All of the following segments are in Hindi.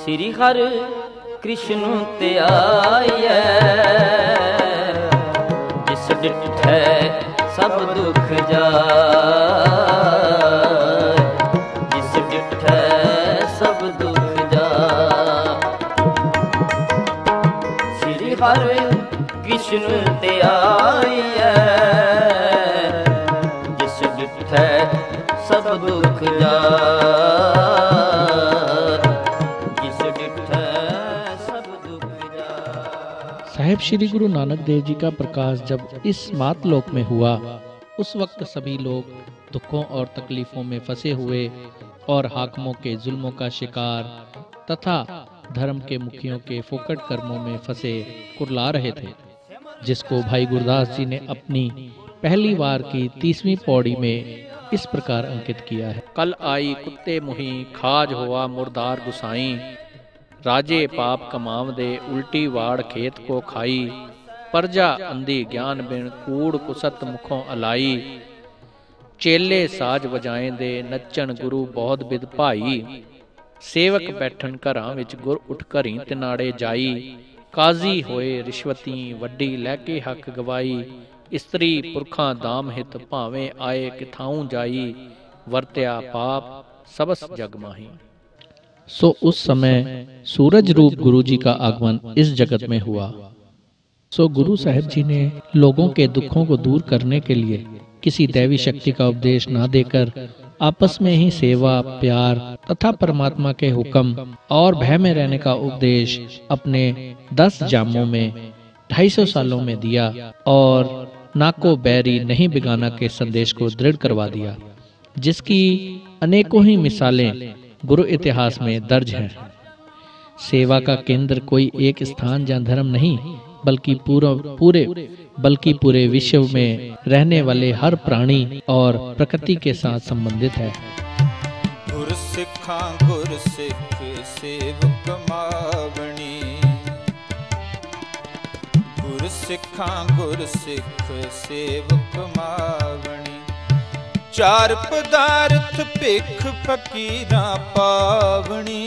श्री हर कृष्ण ते आइए, जिस डिठै सब दुख जाय, जिस डिठै सब दुख जाय। श्री हर कृष्ण ते आइए, जिस डिठै सब दुख जाय, जिस डिठै सब दुख जाय। साहेब श्री गुरु नानक देव जी का प्रकाश जब इस मातलोक में हुआ, उस वक्त सभी लोग दुखों और तकलीफों में फंसे हुए और हाकिमों के जुल्मों का शिकार तथा धर्म के मुखियों के फोकट कर्मों में फंसे कुरला रहे थे, जिसको भाई गुरदास जी ने अपनी पहली बार की 30वीं पौड़ी में इस प्रकार अंकित किया है। कल आई कुत्ते मुही, खाज हुआ मुर्दार गुसाई, राजे पाप कमाव दे, उल्टी वाड़ खेत को खाई, प्रजा अंधी ज्ञान बिन, कूड़ कुसत मुखों अलाई, चेले साज बजाएं दे, नच्चन गुरु बहुत बिद भाई, सेवक बैठन घरां विच गुर उठ घरी तिनाड़े जाई, काजी होए रिश्वती, वड्डी लैके हक गवाई, इस्त्री पुरखां दाम हित, भावें आए किथाऊं जाई, वरत्या पाप सबस जग माही। सो उस समय सूरज रूप गुरु जी का आगमन इस जगत में हुआ। सो गुरु साहिब जी ने लोगों के दुखों को दूर करने के लिए किसी दैवी शक्ति का उपदेश ना देकर आपस में ही सेवा, प्यार तथा परमात्मा के हुक्म और भय में रहने का उपदेश अपने 10 जामों में 250 सालों में दिया और नाको बैरी नहीं बिगाना के संदेश को दृढ़ करवा दिया, जिसकी अनेकों ही मिसालें गुरु इतिहास में दर्ज हैं। सेवा का केंद्र कोई एक स्थान या धर्म नहीं, बल्कि पूरे विश्व में रहने वाले हर प्राणी और प्रकृति के साथ संबंधित है। गुर सिखा गुर सिख सेवक मावणी, गुर सिखा गुर सिख सेवक मावणी, चार पदार्थ भिख फकीरा पावणी,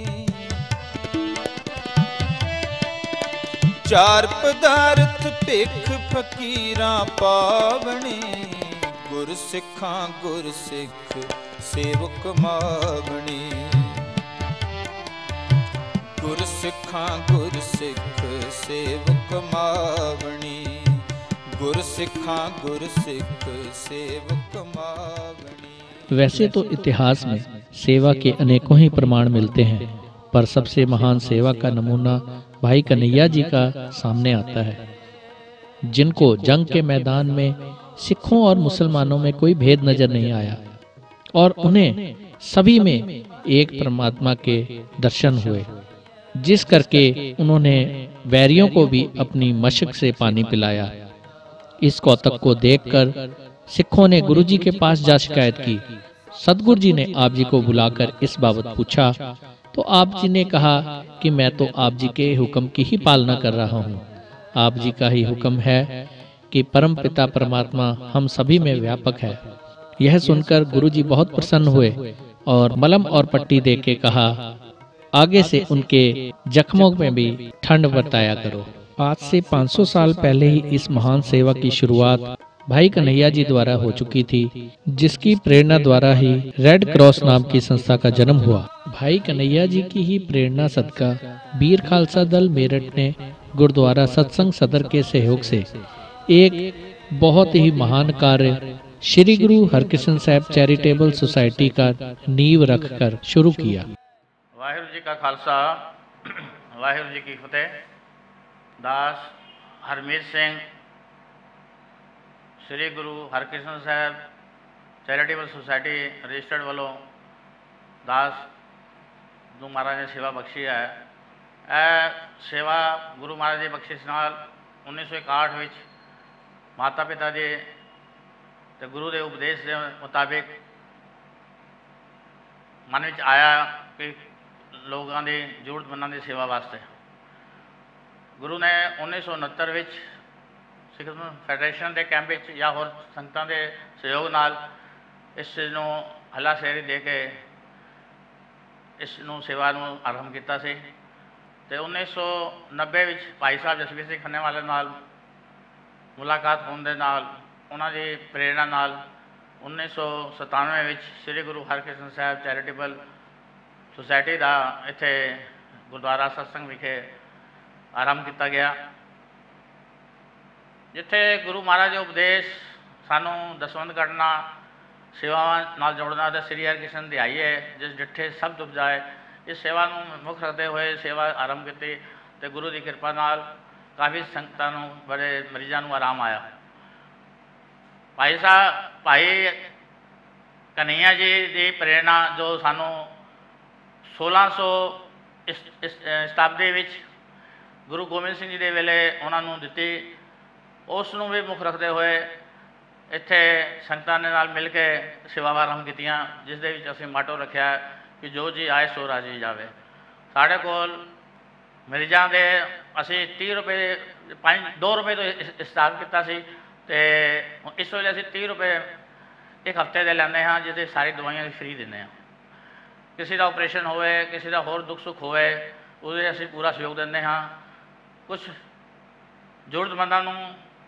चार पदार्थ भिख फकीरा पावणी, गुर सिखा गुर सिख सेवक मावणी, गुर सिखा गुर सिख सेवक मावणी, गुर सिखा गुर सिख सेवक मावणी। वैसे तो इतिहास में सेवा के अनेकों ही प्रमाण मिलते हैं, पर सबसे महान सेवा का नमूना भाई कन्हैया जी का सामने आता है, जिनको जंग के मैदान में सिखों और मुसलमानों में कोई भेद नजर नहीं आया और उन्हें सभी में एक परमात्मा के दर्शन हुए, जिस करके उन्होंने वैरियों को भी अपनी मशक से पानी पिलाया। इस कौतक को देखकर सिखों ने गुरु जी के पास जा शिकायत की। सतगुरु जी ने आप जी को बुलाकर इस बाबत पूछा तो आप जी ने कहा कि मैं तो आप जी के हुक्म की ही पालना कर रहा हूँ। आप जी का ही हुक्म है कि परम पिता परमात्मा हम सभी में व्यापक है। यह सुनकर गुरु जी बहुत प्रसन्न हुए और मलम और पट्टी दे के कहा, आगे से उनके जख्मों में भी ठंड बरताया करो। आज से 500 साल पहले ही इस महान सेवा की शुरुआत भाई कन्हैया जी द्वारा हो चुकी थी, जिसकी प्रेरणा द्वारा ही रेड क्रॉस नाम की संस्था का जन्म हुआ। भाई कन्हैया जी की ही प्रेरणा सदका वीर खालसा दल मेरठ ने गुरुद्वारा सत्संग सदर के सहयोग से एक बहुत ही महान कार्य श्री गुरु हरकृष्ण साहब चैरिटेबल सोसाइटी का नींव रखकर शुरू किया। वाहिगुरू जी का खालसा, वाहिगुरू जी की फतेह। दास हरमीत सिंह श्री गुरु हरकृष्ण साहब चैरिटेबल सोसाइटी रजिस्टर्ड वालों दास जो महाराज ने सेवा बख्शी है। सेवा गुरु महाराज की बख्शिश नाल 1961 में माता पिता जी ते गुरु के उपदेश के मुताबिक मन में आया कि लोगों की जरूरतमंदों की सेवा वास्ते गुरु ने 1969 में सिख फैडरेशन के कैंप या होर संगतां के सहयोग नाल इस चीज़ को हलाशेरी दे के ਇਸ ਨੂੰ ਸੇਵਾ ਨੂੰ ਆਰੰਭ ਕੀਤਾ ਸੀ। ਤੇ 1990 ਵਿੱਚ ਭਾਈ ਸਾਹਿਬ ਜਸਵੀਰ ਸਿੰਘ ਖੰਨੇਵਾਲੇ ਨਾਲ ਮੁਲਾਕਾਤ ਹੋਣ ਦੇ ਨਾਲ, ਉਹਨਾਂ ਦੀ ਪ੍ਰੇਰਣਾ ਨਾਲ 1997 ਵਿੱਚ ਸ੍ਰੀ ਗੁਰੂ ਹਰਕ੍ਰਿਸ਼ਨ ਸਾਹਿਬ ਚੈਰੀਟੇਬਲ ਸੁਸਾਇਟੀ ਦਾ ਇੱਥੇ ਗੁਰਦੁਆਰਾ ਸਤਸੰਗ ਵਿਖੇ ਆਰੰਭ ਕੀਤਾ ਗਿਆ, ਜਿੱਥੇ ਗੁਰੂ ਮਹਾਰਾਜ ਦੇ ਉਪਦੇਸ਼ ਸਾਨੂੰ ਦਸਵੰਧ ਕੱਢਣਾ, ਸੇਵਾਵਾਂ ਨਾਲ ਜੋੜਨਾ ਅਤੇ ਸ੍ਰੀ ਹਰਿਕ੍ਰਿਸ਼ਨ ਦਿਹਾਈ ਹੈ ਜਿਸ ਡਿੱਠੇ ਸਭ ਦੁੱਖ ਜਾਏ, ਇਸ ਸੇਵਾ ਨੂੰ ਮੁੱਖ ਰੱਖਦੇ ਹੋਏ ਸੇਵਾ ਆਰੰਭ ਕੀਤੀ ਅਤੇ ਗੁਰੂ ਦੀ ਕਿਰਪਾ ਨਾਲ ਕਾਫੀ ਸੰਗਤਾਂ ਨੂੰ, ਬੜੇ ਮਰੀਜ਼ਾਂ ਨੂੰ ਆਰਾਮ ਆਇਆ। ਭਾਈ ਕਨ੍ਹਈਆ ਜੀ ਦੀ ਪ੍ਰੇਰਣਾ ਜੋ ਸਾਨੂੰ 1600 ਸ਼ਤਾਬਦੀ ਵਿੱਚ ਗੁਰੂ ਗੋਬਿੰਦ ਸਿੰਘ ਜੀ ਦੇ ਵੇਲੇ ਉਹਨਾਂ ਨੂੰ ਦਿੱਤੀ, ਉਸ ਨੂੰ ਵੀ ਮੁੱਖ ਰੱਖਦੇ ਹੋਏ ਇੱਥੇ ਸੰਗਤਾਂ ਦੇ ਨਾਲ ਮਿਲ ਕੇ ਸੇਵਾਵਾਂ ਆਰੰਭ ਕੀਤੀਆਂ, ਜਿਸ ਦੇ ਵਿੱਚ ਅਸੀਂ ਮਾਟੋ ਰੱਖਿਆ ਕਿ ਜੋ ਜੀ ਆਏ ਸੋ ਰਾਜੀ ਜਾਵੇ। ਸਾਡੇ ਕੋਲ ਮਰੀਜ਼ਾਂ ਦੇ ਅਸੀਂ 30 ਰੁਪਏ 2 ਰੁਪਏ ਤੋਂ ਸਟਾਰਟ ਕੀਤਾ ਸੀ ਅਤੇ ਇਸ ਵੇਲੇ ਅਸੀਂ 30 ਰੁਪਏ ਇੱਕ ਹਫ਼ਤੇ ਦੇ ਲੈਂਦੇ ਹਾਂ, ਜਿਹਦੇ ਸਾਰੀ ਦਵਾਈਆਂ ਵੀ ਫ੍ਰੀ ਦਿੰਦੇ ਹਾਂ। ਕਿਸੇ ਦਾ ਆਪਰੇਸ਼ਨ ਹੋਵੇ, ਕਿਸੇ ਦਾ ਹੋਰ ਦੁੱਖ ਸੁੱਖ ਹੋਵੇ, ਉਹਦੇ ਅਸੀਂ ਪੂਰਾ ਸਹਿਯੋਗ ਦਿੰਦੇ ਹਾਂ। ਕੁਛ ਜ਼ਰੂਰਤਮੰਦਾਂ ਨੂੰ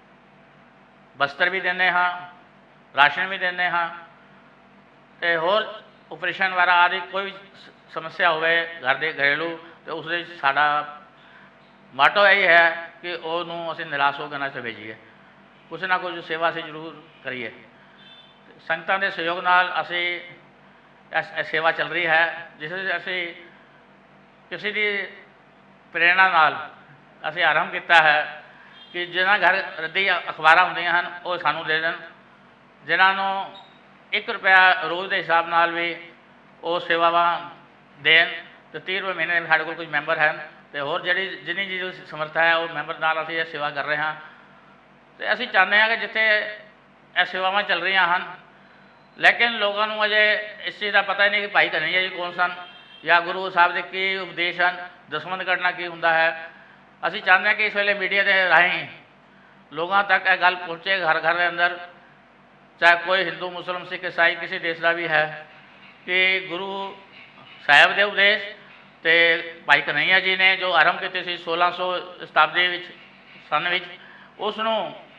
ਬਸਤਰ ਵੀ ਦਿੰਦੇ ਹਾਂ, ਰਾਸ਼ਨ ਵੀ ਦਿੰਦੇ ਹਾਂ, ਅਤੇ ਹੋਰ ਆਪਰੇਸ਼ਨ ਵਗੈਰਾ ਆਦਿ ਕੋਈ ਵੀ ਸਮੱਸਿਆ ਹੋਵੇ ਘਰ ਦੇ ਘਰੇਲੂ, ਅਤੇ ਉਸ ਦੇ ਵਿੱਚ ਸਾਡਾ ਮਾਟੋ ਇਹੀ ਹੈ ਕਿ ਉਹਨੂੰ ਅਸੀਂ ਨਿਰਾਸ਼ ਹੋ ਕੇ ਨਾ ਭੇਜੀਏ, ਕੁਛ ਨਾ ਕੁਝ ਸੇਵਾ ਅਸੀਂ ਜ਼ਰੂਰ ਕਰੀਏ। ਸੰਗਤਾਂ ਦੇ ਸਹਿਯੋਗ ਨਾਲ ਅਸੀਂ ਇਹ ਸੇਵਾ ਚੱਲ ਰਹੀ ਹੈ, ਜਿਸ ਵਿੱਚ ਅਸੀਂ ਕਿਸੇ ਦੀ ਪ੍ਰੇਰਣਾ ਨਾਲ ਅਸੀਂ ਆਰੰਭ ਕੀਤਾ ਹੈ ਕਿ ਜਿਹਨਾਂ ਘਰ ਰੱਦੀ ਅਖਬਾਰਾਂ ਹੁੰਦੀਆਂ ਹਨ ਉਹ ਸਾਨੂੰ ਦੇ ਦੇਣ, ਜਿਨ੍ਹਾਂ ਨੂੰ 1 ਰੁਪਇਆ ਰੋਜ਼ ਦੇ ਹਿਸਾਬ ਨਾਲ ਵੀ ਉਹ ਸੇਵਾਵਾਂ ਦੇਣ, ਅਤੇ 30 ਰੁਪਏ ਮਹੀਨੇ ਸਾਡੇ ਕੋਲ ਕੁਝ ਮੈਂਬਰ ਹਨ, ਅਤੇ ਹੋਰ ਜਿੰਨੀ ਜੀ ਸਮਰੱਥਾ ਹੈ ਉਹ ਮੈਂਬਰ ਨਾਲ ਅਸੀਂ ਇਹ ਸੇਵਾ ਕਰ ਰਹੇ ਹਾਂ। ਅਤੇ ਅਸੀਂ ਚਾਹੁੰਦੇ ਹਾਂ ਕਿ ਜਿੱਥੇ ਇਹ ਸੇਵਾਵਾਂ ਚੱਲ ਰਹੀਆਂ ਹਨ, ਲੇਕਿਨ ਲੋਕਾਂ ਨੂੰ ਅਜੇ ਇਸ ਚੀਜ਼ ਦਾ ਪਤਾ ਹੀ ਨਹੀਂ ਕਿ ਭਾਈ ਕਨ੍ਹਈਆ ਜੀ ਕੌਣ ਸਨ ਜਾਂ ਗੁਰੂ ਸਾਹਿਬ ਦੇ ਕੀ ਉਪਦੇਸ਼ ਹਨ, ਦਸਵੰਧ ਕੱਢਣਾ ਕੀ ਹੁੰਦਾ ਹੈ। ਅਸੀਂ ਚਾਹੁੰਦੇ ਹਾਂ ਕਿ ਇਸ ਵੇਲੇ ਮੀਡੀਆ ਦੇ ਰਾਹੀਂ ਲੋਕਾਂ ਤੱਕ ਇਹ ਗੱਲ ਪਹੁੰਚੇ, ਘਰ ਘਰ ਦੇ ਅੰਦਰ, ਚਾਹੇ ਕੋਈ ਹਿੰਦੂ ਮੁਸਲਿਮ ਸਿੱਖ ਈਸਾਈ ਕਿਸੇ ਦੇਸ਼ ਦਾ ਵੀ ਹੈ, ਕਿ ਗੁਰੂ ਸਾਹਿਬ ਦੇ ਉਪਦੇਸ਼ ਅਤੇ ਭਾਈ ਕਨ੍ਹਈਆ ਜੀ ਨੇ ਜੋ ਆਰੰਭ ਕੀਤੇ ਸੀ 1600 ਸ਼ਤਾਬਦੀ ਵਿੱਚ ਸਨ ਵਿੱਚ, ਉਸ ਨੂੰ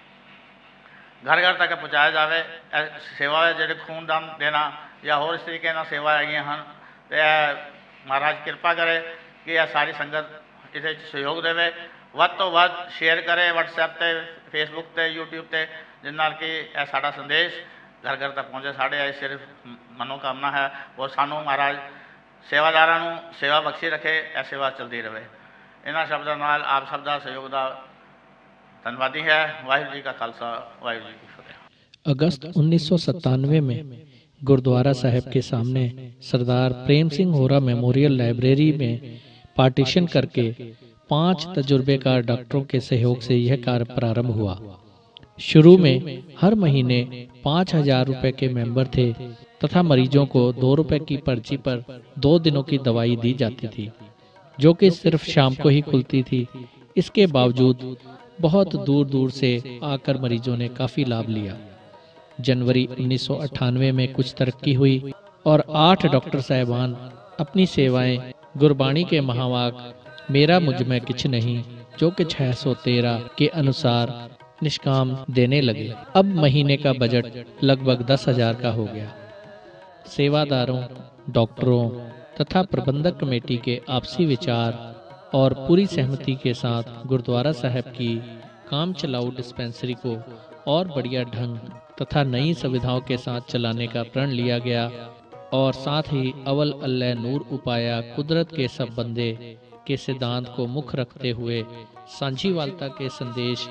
ਘਰ ਘਰ ਤੱਕ ਪਹੁੰਚਾਇਆ ਜਾਵੇ। ਸੇਵਾ ਜਿਹੜੇ ਖੂਨਦਾਨ ਦੇਣਾ ਜਾਂ ਹੋਰ ਇਸ ਤਰੀਕੇ ਨਾਲ ਸੇਵਾ ਹੈਗੀਆਂ ਹਨ, ਅਤੇ ਇਹ ਮਹਾਰਾਜ ਕਿਰਪਾ ਕਰੇ ਕਿ ਇਹ ਸਾਰੀ ਸੰਗਤ ਇਹਦੇ ਵਿੱਚ ਸਹਿਯੋਗ ਦੇਵੇ, ਵੱਧ ਤੋਂ ਵੱਧ ਸ਼ੇਅਰ ਕਰੇ ਵਟਸਐਪ 'ਤੇ, ਫੇਸਬੁੱਕ 'ਤੇ, ਯੂਟਿਊਬ 'ਤੇ, ਜਿਸ ਨਾਲ ਕਿ ਇਹ ਸਾਡਾ ਸੰਦੇਸ਼ ਘਰ ਘਰ ਤੱਕ ਪਹੁੰਚੇ। ਸਾਡੇ ਇਹ ਸਿਰਫ ਮਨੋਕਾਮਨਾ ਹੈ, ਔਰ ਸਾਨੂੰ ਮਹਾਰਾਜ ਸੇਵਾਦਾਰਾਂ ਨੂੰ ਸੇਵਾ ਬਖਸ਼ੀ ਰੱਖੇ, ਇਹ ਸੇਵਾ ਚੱਲਦੀ ਰਹੇ। ਇਹਨਾਂ ਸ਼ਬਦਾਂ ਨਾਲ ਆਪ ਸਭ ਦਾ ਸਹਿਯੋਗ ਦਾ ਧੰਨਵਾਦੀ है। वाहिगुरु जी का खालसा, वाहिगुरु जी की फतेह। अगस्त 1997 में गुरुद्वारा साहिब के सामने सरदार प्रेम सिंह होरा मेमोरियल लाइब्रेरी में पार्टीशन करके 5 तजुर्बेकार डॉक्टरों के सहयोग से यह कार्य प्रारंभ हुआ। शुरू में हर महीने 5,000 रुपए के मेंबर थे तथा मरीजों को 2 रुपए की पर्ची पर 2 दिनों की दवाई दी जाती थी, जो कि सिर्फ शाम को ही खुलती थी। इसके बावजूद बहुत दूर दूर से आकर मरीजों ने काफ़ी लाभ लिया। जनवरी 1998 में कुछ तरक्की हुई और 8 डॉक्टर साहिबान अपनी सेवाएं गुरबाणी के महावाक मेरा मुझ में किछ नहीं जो कि 613 के अनुसार निष्काम देने लगे। अब महीने का बजट लगभग 10,000 का हो गया। सेवादारों, डॉक्टरों तथा प्रबंधक कमेटी के आपसी विचार और पूरी सहमति के साथ गुरुद्वारा साहिब की काम चलाऊ डिस्पेंसरी को और बढ़िया ढंग तथा नई सुविधाओं के साथ चलाने का प्रण लिया गया और साथ ही अवल अल्लाह नूर उपाया कुदरत के सब बंदे के सिद्धांत को मुख्य रखते हुए सांझीवालता के संदेश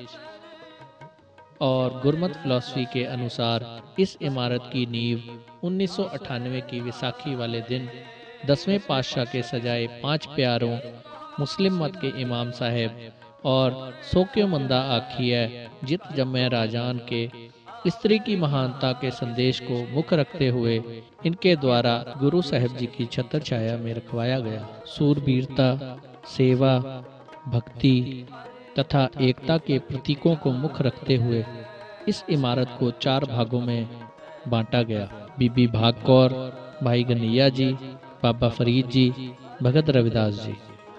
और गुरमत फिलॉसफी के अनुसार इस इमारत की नींव 1998 की विसाखी वाले दिन 10वें पातशाह के सजाए 5 प्यारों मुस्लिम मत के इमाम साहब और सोक्यो मंदा आखिया जित जम्मे राजान के स्त्री की महानता के संदेश को मुख्य रखते हुए इनके द्वारा गुरु साहिब जी की छत्र छाया में रखवाया गया। सूरबीरता, सेवा, भक्ति तथा एकता के प्रतीकों को मुख्य रखते हुए इस इमारत को 4 भागों में बांटा गया। बीबी भाग कौर, भाई गनैया जी, बाबा फरीद जी, भगत रविदास जी।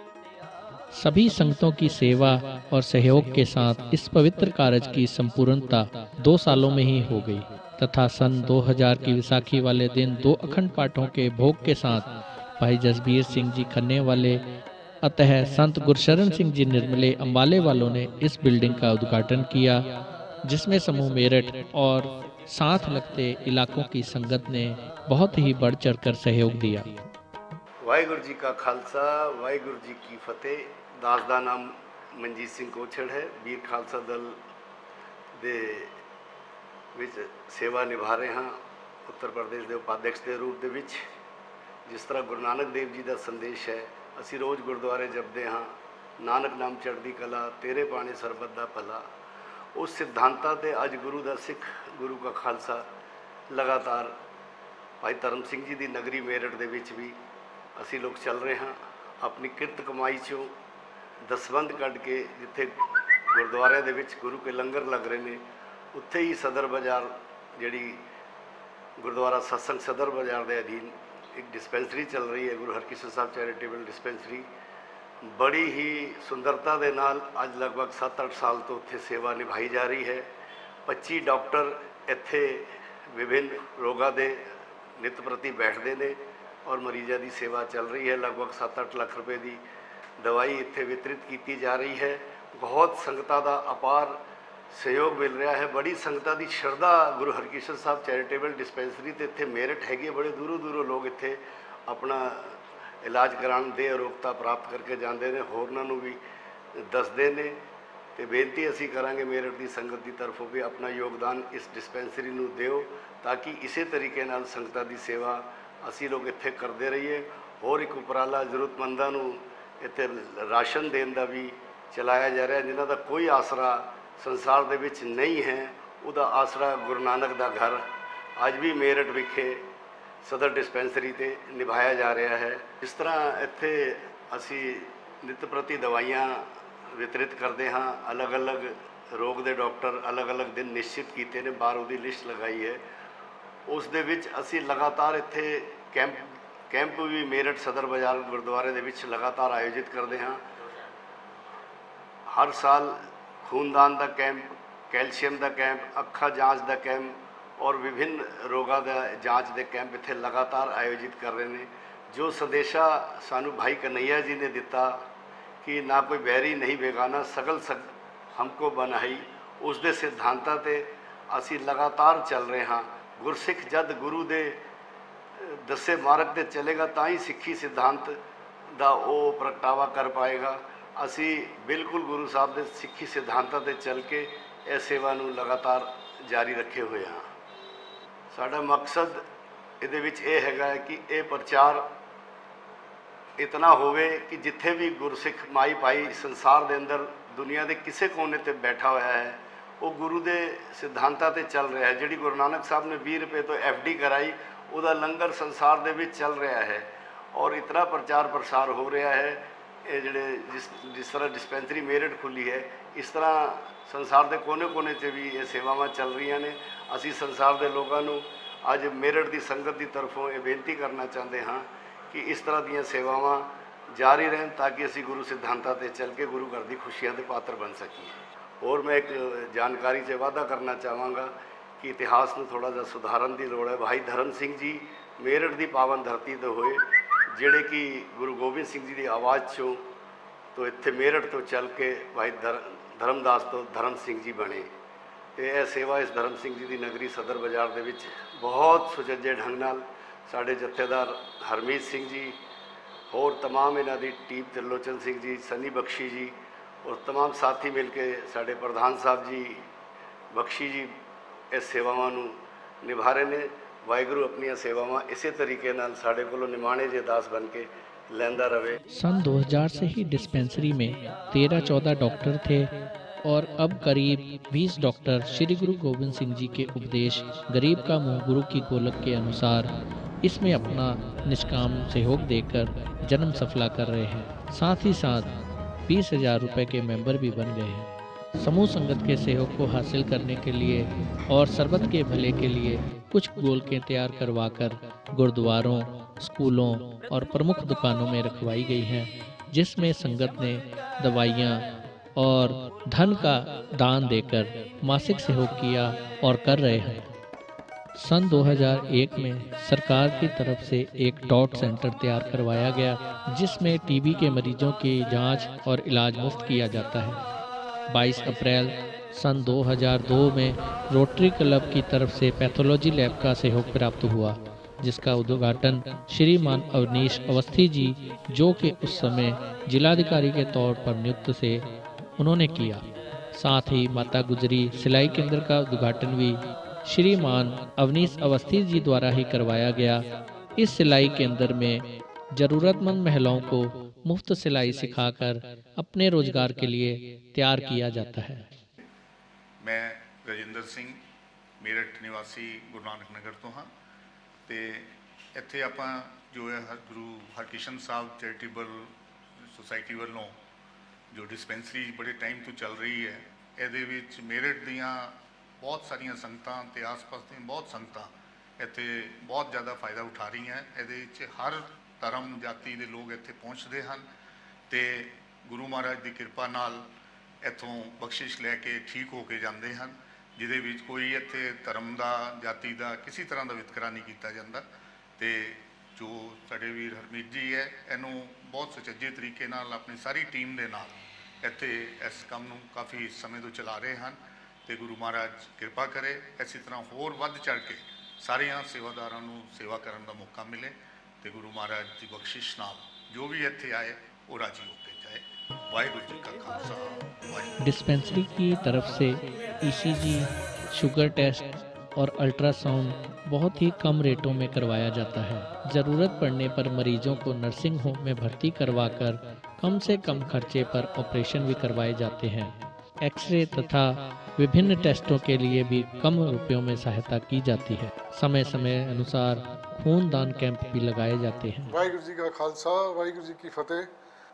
सभी संगतों की सेवा और सहयोग के साथ इस पवित्र कार्य की संपूर्णता 2 सालों में ही हो गई तथा सन 2000 की विसाखी वाले दिन 2 अखंड पाठों के भोग के साथ भाई जसबीर सिंह जी खन्ने वाले अतः संत गुरशरण सिंह जी निर्मले अम्बाले वालों ने इस बिल्डिंग का उद्घाटन किया, जिसमें समूह मेरठ और साथ लगते इलाकों की संगत ने बहुत ही बढ़ चढ़कर सहयोग दिया। वाहिगुरु जी का खालसा, वाहिगुरु जी की फतेह। दास का नाम मनजीत सिंह कोछड़ है। वीर खालसा दल ਦੇ ਵਿੱਚ ਸੇਵਾ ਨਿਭਾ ਰਹੇ ਹਾਂ ਉੱਤਰ ਪ੍ਰਦੇਸ਼ ਦੇ ਉਪਾਧਿਅਕਸ਼ ਦੇ ਰੂਪ ਦੇ ਵਿੱਚ। ਜਿਸ ਤਰ੍ਹਾਂ ਗੁਰੂ ਨਾਨਕ ਦੇਵ ਜੀ ਦਾ ਸੰਦੇਸ਼ ਹੈ, ਅਸੀਂ ਰੋਜ਼ ਗੁਰਦੁਆਰੇ ਜਪਦੇ ਹਾਂ, ਨਾਨਕ ਨਾਮ ਚੜ੍ਹਦੀ ਕਲਾ, ਤੇਰੇ ਬਾਣੇ ਸਰਬਤ ਦਾ ਭਲਾ। ਉਸ ਸਿਧਾਂਤਾਂ 'ਤੇ ਅੱਜ ਗੁਰੂ ਦਾ ਸਿੱਖ, ਗੁਰੂ ਕਾ ਖਾਲਸਾ ਲਗਾਤਾਰ ਭਾਈ ਧਰਮ ਸਿੰਘ ਜੀ ਦੀ ਨਗਰੀ ਮੇਰਠ ਦੇ ਵਿੱਚ ਵੀ ਅਸੀਂ ਲੋਕ ਚੱਲ ਰਹੇ ਹਾਂ। ਆਪਣੀ ਕਿਰਤ ਕਮਾਈ 'ਚੋਂ ਦਸਵੰਧ ਕੱਢ ਕੇ ਜਿੱਥੇ ਗੁਰਦੁਆਰਿਆਂ ਦੇ ਵਿੱਚ ਗੁਰੂ ਕੇ ਲੰਗਰ ਲੱਗ ਰਹੇ ਨੇ, ਉੱਥੇ ਹੀ ਸਦਰ ਬਾਜ਼ਾਰ ਜਿਹੜੀ ਗੁਰਦੁਆਰਾ ਸਤਸੰਗ ਸਦਰ ਬਾਜ਼ਾਰ ਦੇ ਅਧੀਨ ਇੱਕ ਡਿਸਪੈਂਸਰੀ ਚੱਲ ਰਹੀ ਹੈ, ਗੁਰੂ ਹਰਕ੍ਰਿਸ਼ਨ ਸਾਹਿਬ ਚੈਰੀਟੇਬਲ ਡਿਸਪੈਂਸਰੀ। ਬੜੀ ਹੀ ਸੁੰਦਰਤਾ ਦੇ ਨਾਲ ਅੱਜ ਲਗਭਗ 7-8 ਸਾਲ ਤੋਂ ਉੱਥੇ ਸੇਵਾ ਨਿਭਾਈ ਜਾ ਰਹੀ ਹੈ। 25 ਡਾਕਟਰ ਇੱਥੇ ਵਿਭਿੰਨ ਰੋਗਾਂ ਦੇ ਨਿਤ ਪ੍ਰਤੀ ਬੈਠਦੇ ਨੇ ਔਰ ਮਰੀਜ਼ਾਂ ਦੀ ਸੇਵਾ ਚੱਲ ਰਹੀ ਹੈ। ਲਗਭਗ 7-8 ਲੱਖ ਰੁਪਏ ਦੀ ਦਵਾਈ ਇੱਥੇ ਵਿਤਰਿਤ ਕੀਤੀ ਜਾ ਰਹੀ ਹੈ। ਬਹੁਤ ਸੰਗਤਾਂ ਦਾ ਅਪਾਰ ਸਹਿਯੋਗ ਮਿਲ ਰਿਹਾ ਹੈ। ਬੜੀ ਸੰਗਤਾਂ ਦੀ ਸ਼ਰਧਾ ਗੁਰੂ ਹਰਕ੍ਰਿਸ਼ਨ ਸਾਹਿਬ ਚੈਰੀਟੇਬਲ ਡਿਸਪੈਂਸਰੀ ਤੇ ਇੱਥੇ ਮੇਰਠ ਹੈਗੀ ਹੈ। ਬੜੇ ਦੂਰੋਂ ਦੂਰੋਂ ਲੋਕ ਇੱਥੇ ਆਪਣਾ ਇਲਾਜ ਕਰਾਉਣ ਦੇ ਅਰੋਗਤਾ ਪ੍ਰਾਪਤ ਕਰਕੇ ਜਾਂਦੇ ਨੇ, ਹੋਰਨਾਂ ਨੂੰ ਵੀ ਦੱਸਦੇ ਨੇ। ਤੇ ਬੇਨਤੀ ਅਸੀਂ ਕਰਾਂਗੇ ਮੇਰਠ ਦੀ ਸੰਗਤ ਦੀ ਤਰਫੋਂ ਵੀ ਆਪਣਾ ਯੋਗਦਾਨ ਇਸ ਡਿਸਪੈਂਸਰੀ ਨੂੰ ਦਿਓ, ਤਾਂ ਕਿ ਇਸੇ ਤਰੀਕੇ ਨਾਲ ਸੰਗਤਾਂ ਦੀ ਸੇਵਾ ਅਸੀਂ ਲੋਕ ਇੱਥੇ ਕਰਦੇ ਰਹੀਏ। ਹੋਰ ਇੱਕ ਉਪਰਾਲਾ ਜ਼ਰੂਰਤਮੰਦਾਂ ਨੂੰ ਇੱਥੇ ਰਾਸ਼ਨ ਦੇਣ ਦਾ ਵੀ ਚਲਾਇਆ ਜਾ ਰਿਹਾ, ਜਿਨ੍ਹਾਂ ਦਾ ਕੋਈ ਆਸਰਾ ਸੰਸਾਰ ਦੇ ਵਿੱਚ ਨਹੀਂ ਹੈ। ਉਹਦਾ ਆਸਰਾ ਗੁਰੂ ਨਾਨਕ ਦਾ ਘਰ ਅੱਜ ਵੀ ਮੇਰਠ ਵਿਖੇ ਸਦਰ ਡਿਸਪੈਂਸਰੀ 'ਤੇ ਨਿਭਾਇਆ ਜਾ ਰਿਹਾ ਹੈ। ਇਸ ਤਰ੍ਹਾਂ ਇੱਥੇ ਅਸੀਂ ਨਿਤ ਪ੍ਰਤੀ ਦਵਾਈਆਂ ਵਿਤਰਿਤ ਕਰਦੇ ਹਾਂ। ਅਲੱਗ-ਅਲੱਗ ਰੋਗ ਦੇ ਡਾਕਟਰ ਅਲੱਗ-ਅਲੱਗ ਦਿਨ ਨਿਸ਼ਚਿਤ ਕੀਤੇ ਨੇ, ਬਾਹਰ ਉਹਦੀ ਲਿਸਟ ਲਗਾਈ ਹੈ। ਉਸ ਦੇ ਵਿੱਚ ਅਸੀਂ ਲਗਾਤਾਰ ਇੱਥੇ ਕੈਂਪ ਵੀ ਮੇਰਠ ਸਦਰ ਬਾਜ਼ਾਰ ਗੁਰਦੁਆਰੇ ਦੇ ਵਿੱਚ ਲਗਾਤਾਰ ਆਯੋਜਿਤ ਕਰਦੇ ਹਾਂ। ਹਰ ਸਾਲ ਖੂਨਦਾਨ ਦਾ ਕੈਂਪ, ਕੈਲਸ਼ੀਅਮ ਦਾ ਕੈਂਪ, ਅੱਖਾਂ ਜਾਂਚ ਦਾ ਕੈਂਪ ਔਰ ਵਿਭਿੰਨ ਰੋਗਾਂ ਦਾ ਜਾਂਚ ਦੇ ਕੈਂਪ ਇੱਥੇ ਲਗਾਤਾਰ ਆਯੋਜਿਤ ਕਰ ਰਹੇ ਨੇ। ਜੋ ਸੰਦੇਸ਼ਾ ਸਾਨੂੰ ਭਾਈ ਕਨਈਆ ਜੀ ਨੇ ਦਿੱਤਾ ਕਿ ਨਾ ਕੋਈ ਬੈਰੀ ਨਹੀਂ ਬੇਗਾਨਾ, ਸਗਲ ਸਗ ਹਮਕੋ ਬਨਾਈ, ਉਸ ਦੇ ਸਿਧਾਂਤਾਂ 'ਤੇ ਅਸੀਂ ਲਗਾਤਾਰ ਚੱਲ ਰਹੇ ਹਾਂ। ਗੁਰਸਿੱਖ ਜਦ ਗੁਰੂ ਦੇ ਦੱਸੇ ਮਾਰਗ 'ਤੇ ਚੱਲੇਗਾ ਤਾਂ ਹੀ ਸਿੱਖੀ ਸਿਧਾਂਤ ਦਾ ਉਹ ਪ੍ਰਗਟਾਵਾ ਕਰ ਪਾਏਗਾ। ਅਸੀਂ ਬਿਲਕੁਲ ਗੁਰੂ ਸਾਹਿਬ ਦੇ ਸਿੱਖੀ ਸਿਧਾਂਤਾਂ 'ਤੇ ਚੱਲ ਕੇ ਇਹ ਸੇਵਾ ਨੂੰ ਲਗਾਤਾਰ ਜਾਰੀ ਰੱਖੇ ਹੋਏ ਹਾਂ। ਸਾਡਾ ਮਕਸਦ ਇਹਦੇ ਵਿੱਚ ਇਹ ਹੈਗਾ ਕਿ ਇਹ ਪ੍ਰਚਾਰ ਇਤਨਾ ਹੋਵੇ ਕਿ ਜਿੱਥੇ ਵੀ ਗੁਰਸਿੱਖ ਮਾਈ ਭਾਈ ਸੰਸਾਰ ਦੇ ਅੰਦਰ ਦੁਨੀਆ ਦੇ ਕਿਸੇ ਕੋਨੇ 'ਤੇ ਬੈਠਾ ਹੋਇਆ ਹੈ, ਉਹ ਗੁਰੂ ਦੇ ਸਿਧਾਂਤਾਂ 'ਤੇ ਚੱਲ ਰਿਹਾ ਹੈ। ਜਿਹੜੀ ਗੁਰੂ ਨਾਨਕ ਸਾਹਿਬ ਨੇ 20 ਰੁਪਏ ਤੋਂ FD ਕਰਾਈ, ਉਹਦਾ ਲੰਗਰ ਸੰਸਾਰ ਦੇ ਵਿੱਚ ਚੱਲ ਰਿਹਾ ਹੈ ਔਰ ਇਤਨਾ ਪ੍ਰਚਾਰ ਪ੍ਰਸਾਰ ਹੋ ਰਿਹਾ ਹੈ। ਇਹ ਜਿਹੜੇ ਜਿਸ ਤਰ੍ਹਾਂ ਡਿਸਪੈਂਸਰੀ ਮੇਰਠ ਖੁੱਲੀ ਹੈ, ਇਸ ਤਰ੍ਹਾਂ ਸੰਸਾਰ ਦੇ ਕੋਨੇ-ਕੋਨੇ 'ਚ ਵੀ ਇਹ ਸੇਵਾਵਾਂ ਚੱਲ ਰਹੀਆਂ ਨੇ। ਅਸੀਂ ਸੰਸਾਰ ਦੇ ਲੋਕਾਂ ਨੂੰ ਅੱਜ ਮੇਰਠ ਦੀ ਸੰਗਤ ਦੀ ਤਰਫੋਂ ਇਹ ਬੇਨਤੀ ਕਰਨਾ ਚਾਹੁੰਦੇ ਹਾਂ ਕਿ ਇਸ ਤਰ੍ਹਾਂ ਦੀਆਂ ਸੇਵਾਵਾਂ ਜਾਰੀ ਰਹਿਣ, ਤਾਂ ਕਿ ਅਸੀਂ ਗੁਰੂ ਸਿਧਾਂਤਾਂ 'ਤੇ ਚੱਲ ਕੇ ਗੁਰੂ ਘਰ ਦੀ ਖੁਸ਼ੀਆਂ ਦੇ ਪਾਤਰ ਬਣ ਸਕੀਏ। ਹੋਰ ਮੈਂ ਇੱਕ ਜਾਣਕਾਰੀ 'ਚ ਵਾਅਦਾ ਕਰਨਾ ਚਾਹਾਂਗਾ ਕਿ ਇਤਿਹਾਸ ਨੂੰ ਥੋੜ੍ਹਾ ਜਿਹਾ ਸੁਧਾਰਨ ਦੀ ਲੋੜ ਹੈ। ਭਾਈ ਧਰਮ ਸਿੰਘ ਜੀ ਮੇਰਠ ਦੀ ਪਾਵਨ ਧਰਤੀ ਤੋਂ ਹੋਏ, ਜਿਹੜੇ ਕਿ ਗੁਰੂ ਗੋਬਿੰਦ ਸਿੰਘ ਜੀ ਦੀ ਆਵਾਜ਼ 'ਚੋਂ ਤੋਂ ਇੱਥੇ ਮੇਰਠ ਤੋਂ ਚੱਲ ਕੇ ਭਾਈ ਧਰਮਦਾਸ ਤੋਂ ਧਰਮ ਸਿੰਘ ਜੀ ਬਣੇ। ਅਤੇ ਇਹ ਸੇਵਾ ਇਸ ਧਰਮ ਸਿੰਘ ਜੀ ਦੀ ਨਗਰੀ ਸਦਰ ਬਾਜ਼ਾਰ ਦੇ ਵਿੱਚ ਬਹੁਤ ਸੁਚੱਜੇ ਢੰਗ ਨਾਲ ਸਾਡੇ ਜਥੇਦਾਰ ਹਰਮੀਤ ਸਿੰਘ ਜੀ, ਹੋਰ ਤਮਾਮ ਇਹਨਾਂ ਦੀ ਟੀਮ, ਤਿਰਲੋਚਨ ਸਿੰਘ ਜੀ, ਸਨੀ ਬਖਸ਼ੀ ਜੀ ਔਰ ਤਮਾਮ ਸਾਥੀ ਮਿਲ ਕੇ ਸਾਡੇ ਪ੍ਰਧਾਨ ਸਾਹਿਬ ਜੀ ਬਖਸ਼ੀ ਜੀ ਇਸ ਸੇਵਾਵਾਂ ਨੂੰ ਨਿਭਾ ਰਹੇ ਨੇ। ਵਾਹਿਗੁਰੂ ਆਪਣੀਆਂ ਸੇਵਾਵਾਂ ਇਸੇ तरीके ਨਾਲ ਸਾਡੇ ਕੋਲੋਂ ਨਿਮਾਣੇ ਜੇ ਦਾਸ बन के लेंदा रहे। सन 2000 से ही डिस्पेंसरी में 13-14 डॉक्टर थे और अब करीब 20 डॉक्टर श्री गुरु गोविंद सिंह जी के उपदेश गरीब का मुँह गुरु की गोलक के अनुसार इसमें अपना निष्काम सहयोग देकर जन्म सफला कर रहे हैं। साथ ही साथ 20,000 रुपये के मेंबर भी बन गए हैं। समूह संगत के सहयोग को हासिल करने के लिए और सरबत के भले के लिए कुछ गोलकें तैयार करवाकर गुरुद्वारों, स्कूलों और प्रमुख दुकानों में रखवाई गई हैं, जिसमें संगत ने दवाइयाँ और धन का दान देकर मासिक सहयोग किया और कर रहे हैं। सन 2001 में सरकार की तरफ से एक डॉट सेंटर तैयार करवाया गया, जिसमें टीबी के मरीजों की जांच और इलाज मुफ्त किया जाता है। 22 अप्रैल सन 2002 में रोटरी क्लब की तरफ से पैथोलॉजी लैब का सहयोग प्राप्त हुआ, जिसका उद्घाटन श्रीमान अवनीश अवस्थी जी, जो कि उस समय जिलाधिकारी के तौर पर नियुक्त थे, उन्होंने किया। साथ ही माता गुजरी सिलाई केंद्र का उद्घाटन भी श्रीमान अवनीश अवस्थी जी द्वारा ही करवाया गया। इस सिलाई केंद्र में जरूरतमंद महिलाओं को मुफ्त सिलाई सिखाकर अपने रोजगार के लिए तैयार किया जाता है। मैं रजिंदर सिंह मेरठ निवासी गुरु नानक नगर तो हाँ, तो इत्थे आपां जो है गुरु हरकिशन साहब चैरिटेबल सोसाइटी वालों जो डिस्पेंसरी बड़े टाइम तो चल रही है, ਇਹਦੇ ਵਿੱਚ मेरठ ਦੀਆਂ बहुत सारिया संगतां ते आस-पास ਦੀਆਂ बहुत संगतां ਇੱਥੇ बहुत ज़्यादा फ़ायदा उठा रही हैं। ਇਹਦੇ ਵਿੱਚ हर धर्म जाति के लोग ਇੱਥੇ पहुँचते हैं तो गुरु महाराज की कृपा नाल ਇੱਥੋਂ बख्शिश लैके ठीक हो के जाते हैं, ਜਿਹਦੇ ਵਿੱਚ कोई ਇੱਥੇ धर्म का जाति का किसी तरह का वितकरा नहीं किया जाता। तो जो साडे वीर हरमीत जी है, इनू बहुत सुचੱਜੇ तरीके नाल अपनी सारी टीम के नाल ਇੱਥੇ इस काम ਨੂੰ काफ़ी समय तो चला रहे हैं। तो गुरु महाराज कृपा करे इसी तरह होर वध चढ़ के सारिया सेवादारां नूं सेवा करन दा मौका मिले, तो गुरु महाराज की बख्शिश नाल जो भी इत्थे आए वो राजी होके जाए। वाहिगुरू जी का खालसा वाहिगुरू। डिस्पेंसरी की तरफ से ईसीजी, शुगर टेस्ट और अल्ट्रासाउंड बहुत ही कम रेटों में करवाया जाता है। ज़रूरत पड़ने पर मरीजों को नर्सिंग होम में भर्ती करवाकर कम से कम खर्चे पर ऑपरेशन भी करवाए जाते हैं। एक्सरे तथा विभिन्न टेस्टों के लिए भी कम रुपयों में सहायता की जाती है। समय समय अनुसार खूनदान कैंप भी लगाए जाते हैं। वाहिगुरू जी का खालसा वाहिगुरू जी की फतेह।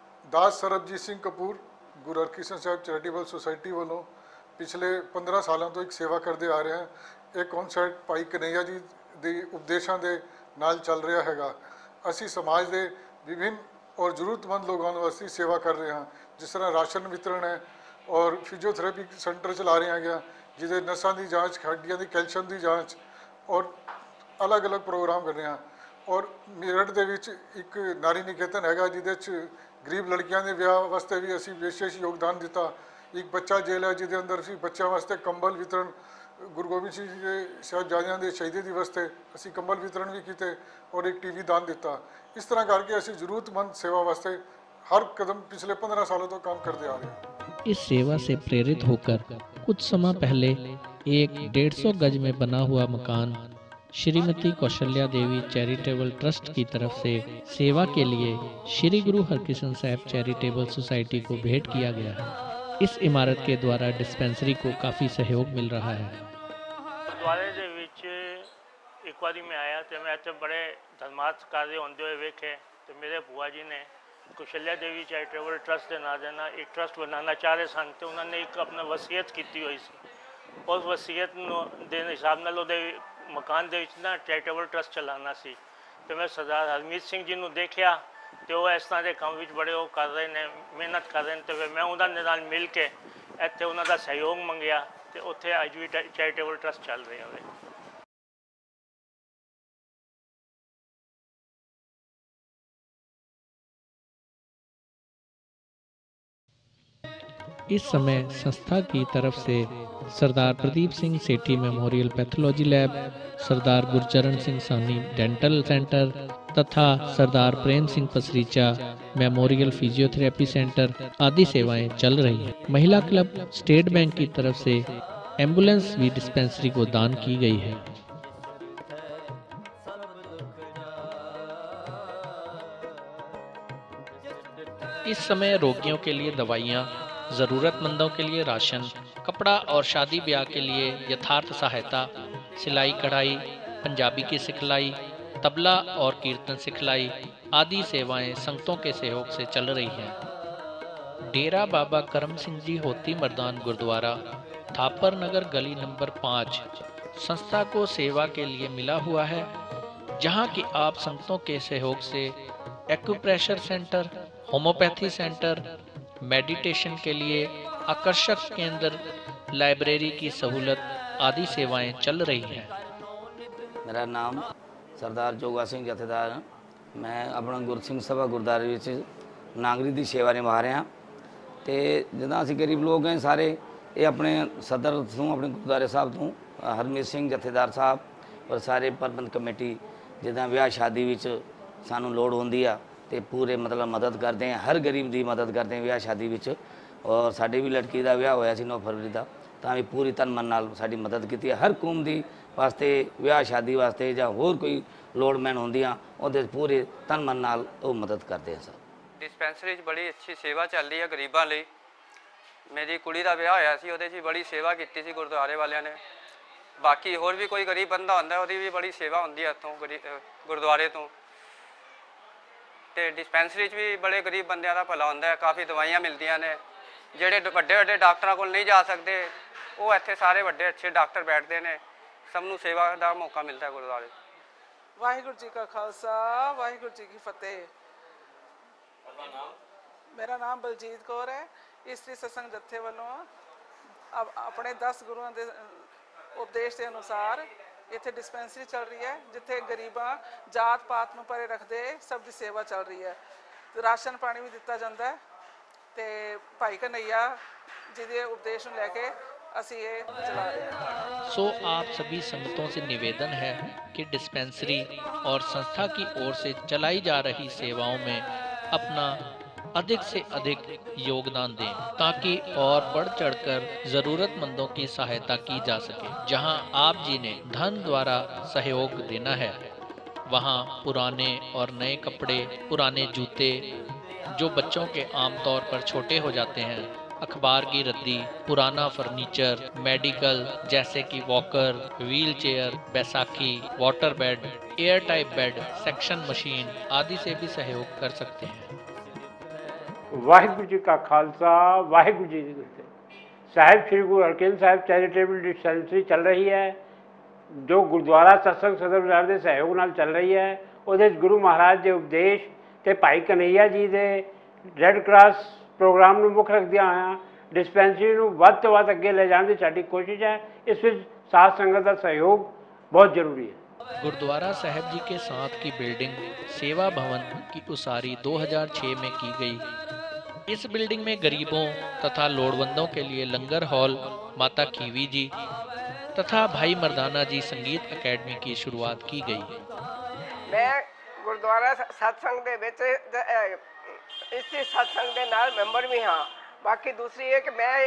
दास सरबजीत सिंह कपूर गुरु हरकिशन साहब चैरिटेबल सोसाइटी वालों पिछले 15 सालों तो एक सेवा करते आ रहे हैं। एक कॉन्सर्ट भाई कन्हैया जी ਦੇ ਉਪਦੇਸ਼ਾਂ ਦੇ ਨਾਲ ਚੱਲ ਰਿਹਾ ਹੈਗਾ। ਅਸੀਂ ਸਮਾਜ ਦੇ विभिन्न और ज़रूरतमंद लोगों वास्ते सेवा कर रहे हैं, जिस तरह राशन वितरण है और फिजियोथेरेपी सेंटर चला रहे हैं जिसे नसां की जाँच, हड्डियां की कैल्शियम की जाँच और अलग अलग प्रोग्राम कर रहे हैं। और मेरठ के विच एक नारी निकेतन है जिसे गरीब लड़कियों के विआह वास्ते भी असी विशेष योगदान दिता। एक बच्चा जेल है जिसके अंदर असी बच्चों वास्ते कंबल वितरण, गुरु गोबिंद सिंह जी के साहिबजादियां के शहीदी दिवस से असी कंबल वितरण भी किए और एक टीवी दान दिता। इस तरह करके असी जरूरतमंद सेवा वास्ते हर कदम पिछले 15 सालों तो काम करते आ रहे हैं। इस सेवा से प्रेरित होकर कुछ समय पहले एक 150 गज में बना हुआ मकान श्रीमती कौशल्या देवी चैरिटेबल ट्रस्ट की तरफ से सेवा के लिए श्री गुरु हरकिशन साहब चैरिटेबल सोसाइटी को भेंट किया गया है। इस इमारत के द्वारा डिस्पेंसरी को काफ़ी सहयोग मिल रहा है। गुरुद्वारे ਦੇ ਵਿੱਚ ਇੱਕ ਵਾਰੀ ਮੈਂ ਆਇਆ ਤੇ ਮੈਂ ਇੱਥੇ ਬੜੇ ਧਰਮਾਰਥ ਕਾਰਜ ਹੁੰਦੇ ਹੋਏ ਵੇਖੇ ਤੇ ਮੇਰੇ ਭੂਆ ਜੀ ਨੇ ਕੁਸ਼ਲਿਆ ਦੇਵੀ ਚੈਰੀਟੇਬਲ ਟਰਸਟ ਦੇ ਨਾਂ ਦੇ ਨਾਲ ਇੱਕ ਟਰਸਟ ਬਣਾਉਣਾ ਚਾਹ ਰਹੇ ਸਨ ਤੇ ਉਹਨਾਂ ਨੇ ਇੱਕ ਆਪਣਾ ਵਸੀਅਤ ਕੀਤੀ ਹੋਈ ਸੀ। ਉਸ ਵਸੀਅਤ ਨੂੰ ਦੇ ਹਿਸਾਬ ਨਾਲ ਉਹਦੇ ਮਕਾਨ ਦੇ ਵਿੱਚ ਨਾ ਚੈਰੀਟੇਬਲ ਟਰਸਟ ਚਲਾਉਣਾ ਸੀ ਤੇ ਮੈਂ ਸਰਦਾਰ ਹਰਮੀਤ ਸਿੰਘ ਜੀ ਨੂੰ ਦੇਖਿਆ ਤੇ ਉਹ ਇਸ ਤਰ੍ਹਾਂ ਦੇ ਕੰਮ ਵਿੱਚ ਬੜੇ ਉਹ ਕਰ ਰਹੇ ਨੇ, ਮਿਹਨਤ ਕਰ ਰਹੇ ਨੇ ਤੇ ਫਿਰ ਮੈਂ ਉਹਨਾਂ ਦੇ ਨਾਲ ਮਿਲ ਕੇ ਇੱਥੇ ਉਹਨਾਂ ਦਾ ਸਹਿਯੋਗ ਮੰਗਿਆ ਤੇ ਉੱਥੇ ਅੱਜ ਵੀ ਚੈਰੀਟੇਬਲ ਟਰਸਟ ਚੱਲ ਰਿਹਾ ਹੋਵੇ। इस समय संस्था की तरफ से Sardar Pradeep Singh Sethi memorial pathology lab, Sardar Gurcharan Singh Sani dental centre तथा Sardar Prem Singh Pasricha memorial physiotherapy centre आदि सेवाएं चल रही हैं। महिला क्लब स्टेट बैंक की तरफ से एम्बुलेंस भी डिस्पेंसरी को दान की गई है। इस समय रोगियों के लिए दवाइयाँ, ज़रूरतमंदों के लिए राशन, कपड़ा और शादी ब्याह के लिए यथार्थ सहायता, सिलाई कढ़ाई, पंजाबी की सिखलाई, तबला और कीर्तन सिखलाई आदि सेवाएं संगतों के सहयोग से चल रही हैं। डेरा बाबा करम सिंह जी होती मर्दान गुरुद्वारा थापर नगर गली नंबर 5 संस्था को सेवा के लिए मिला हुआ है, जहां की आप संगतों के सहयोग से acupressure centre, homeopathy centre, meditation के लिए आकर्षक केंद्र, लाइब्रेरी की सहूलत आदि सेवाएं चल रही हैं। मेरा नाम सरदार जोगा सिंह जथेदार है। मैं अपना गुरसिंह सभा गुरुद्वारे विच नागरिक की सेवा निभा रहा। तो जिदा असीं गरीब लोग हैं सारे, ये अपने सदर तो अपने गुरुद्वारे साहब तो हरमीत सिंह जथेदार साहब और सारे प्रबंध कमेटी जिदा ब्याह शादी विच सानू लोड़ होंदी आ ते पूरे मतलब मदद करते हैं, हर गरीब की मदद करते हैं ब्याह शादी विच। और साडी भी लड़की का ब्याह होया सी 9 फरवरी का, तां भी पूरी तन मन नाल साडी मदद की है। हर कौम की वास्ते ब्याह शादी वास्ते ਜਾਂ होर कोई लोड़मैन होंदियां ਉਹਦੇ पूरे तन मन नाल वो मदद करते हैं। सर डिस्पेंसरी बड़ी अच्छी सेवा चल रही है गरीबों ਲਈ। मेरी कुड़ी का ब्याह होया सी, ਉਹਦੇ 'ਚ बड़ी सेवा की सी गुरुद्वारे वालिਆਂ ने। बाकी होर भी कोई गरीब बंदा ਹੁੰਦਾ ਉਹਦੀ भी बड़ी सेवा होंदी है ਇੱਥੋਂ गुरुद्वारे तो। ਤੇ डिस्पेंसरी भी बड़े गरीब बंदिਆਂ ਦਾ ਭਲਾ ਹੁੰਦਾ है, काफ़ी दवाइयां मिलदियां ने। ਜਿਹੜੇ ਵੱਡੇ ਵੱਡੇ ਡਾਕਟਰਾਂ ਕੋਲ नहीं जा सकते वो ਇੱਥੇ ਸਾਰੇ ਵੱਡੇ अच्छे डॉक्टर बैठते हैं, सबनों सेवा का मौका मिलता है गुरुद्वारे। वाहिगुरू जी का खालसा वाहिगुरू जी की फतेह। मेरा नाम बलजीत कौर है। इस्त्री सत्संग जत्थे वालों अब अपने 10 गुरुओं के उपदेश के अनुसार इत्थे डिस्पेंसरी चल रही है, जिथे गरीबां जात पात में परे रखते सब की सेवा चल रही है। राशन पानी भी दिता जाता है। तो भाई कन्हैया जी के उपदेश में लैके असी ये चला रहे हैं। सो आप सभी संगतों से निवेदन है कि डिस्पेंसरी और संस्था की ओर से चलाई जा रही सेवाओं में अपना अधिक से अधिक योगदान दें, ताकि और बढ़ चढ़कर जरूरतमंदों की सहायता की जा सके। जहां आप जी ने धन द्वारा सहयोग देना है, वहां पुराने और नए कपड़े, पुराने जूते जो बच्चों के आमतौर पर छोटे हो जाते हैं, अखबार की रद्दी, पुराना फर्नीचर, मेडिकल जैसे कि वॉकर, व्हील चेयर, बैसाखी, water bed, air type bed, suction machine आदि से भी सहयोग कर सकते हैं। वाहिगुरू जी का खालसा वाहिगुरू जी की फतेह। साहिब श्री गुरु हरकिशन साहिब चैरिटेबल डिस्पेंसरी चल रही है, जो गुरुद्वारा सत्संग सदर बाजार के सहयोग नाल चल रही है। ਉਹਦੇ गुरु महाराज के उपदेश ਤੇ ਭਾਈ ਕਨਈਆ ਜੀ ਦੇ ਰੈੱਡ ਕਰਾਸ प्रोग्राम ਨੂੰ ਮੁੱਖ ਰੱਖਦਿਆਂ ਹੋਇਆਂ डिस्पेंसरी ਨੂੰ ਵੱਧ ਤੋਂ ਵੱਧ ਅੱਗੇ ਲੈ ਜਾਣ ਦੀ ਸਾਡੀ ਕੋਸ਼ਿਸ਼ है। इस ਵਿੱਚ साध संगत का सहयोग बहुत जरूरी है। गुरुद्वारा साहिब जी के साथ की बिल्डिंग सेवा भवन की उसारी 2006 में की गई। इस बिल्डिंग में गरीबों तथा लोड़वंदों के लिए लंगर हॉल, माता खीवी जी तथा भाई मर्दाना जी संगीत अकेडमी की शुरुआत की गई। मैं गुरुद्वारा सत्संग ਦੇ ਵਿੱਚ इसी सत्संग के नाल मैंबर भी हाँ। बाकी दूसरी है कि मैं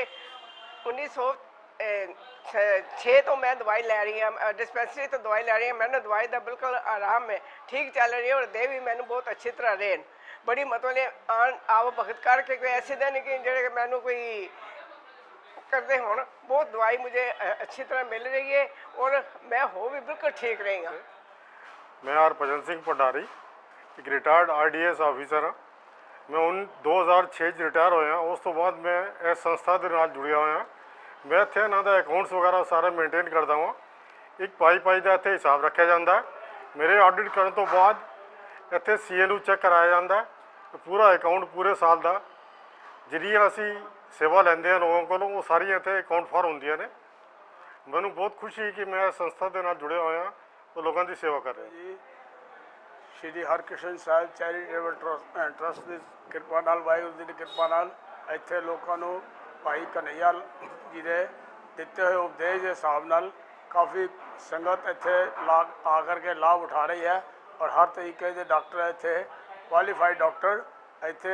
1906 तो मैं दवाई लै रही हाँ, डिस्पेंसरी तो दवाई लै रही हाँ। मैंने दवाई का बिल्कुल आराम है, ठीक चल रही है और दे भी मैंने बहुत अच्छी तरह रहे। बड़ी मतलब आन आव भगत करके कोई ऐसे दिन कि जेड़े मैनू कोई करते हो, बहुत दवाई मुझे अच्छी तरह मिल रही है और मैं हो भी बिल्कुल ठीक रही हाँ। मैं हरभजन सिंह भंडारी एक रिटायर्ड RDS ऑफिसर हाँ। मैं 2006 रिटायर होया। उस तो बाद मैं इस संस्था के नाल जुड़िया होया। मैं इत्थे इन्हां दा अकाउंट्स वगैरह सारा मेनटेन करता हाँ। एक पाई का इत्थे हिसाब रखा जाता है। मेरे ऑडिट करने तो बाद इत्थे CLU चैक कराया जाता है, पूरा अकाउंट पूरे साल का जिहड़ियां असी सेवा लैंदे हैं लोगों को, वो सारियां इत्थे अकाउंट फॉर होंदियां ने। मैनू बहुत खुशी कि मैं संस्था के नाल जुड़िया होया तो लोगों की सेवा कर रहे हैं। श्री हरकिशन साहिब चैरिटेबल ट्रस्ट की किरपा नाल, वाहिगुरू जी की किरपा नाल इत्थे लोगों को भाई कन्हैया जी के दिते हुए उपदेश के हिसाब नाल काफ़ी संगत इत्थे आकर के लाभ उठा रही है और हर तरीके के डॉक्टर इत्थे क्वालीफाइड डॉक्टर इत्थे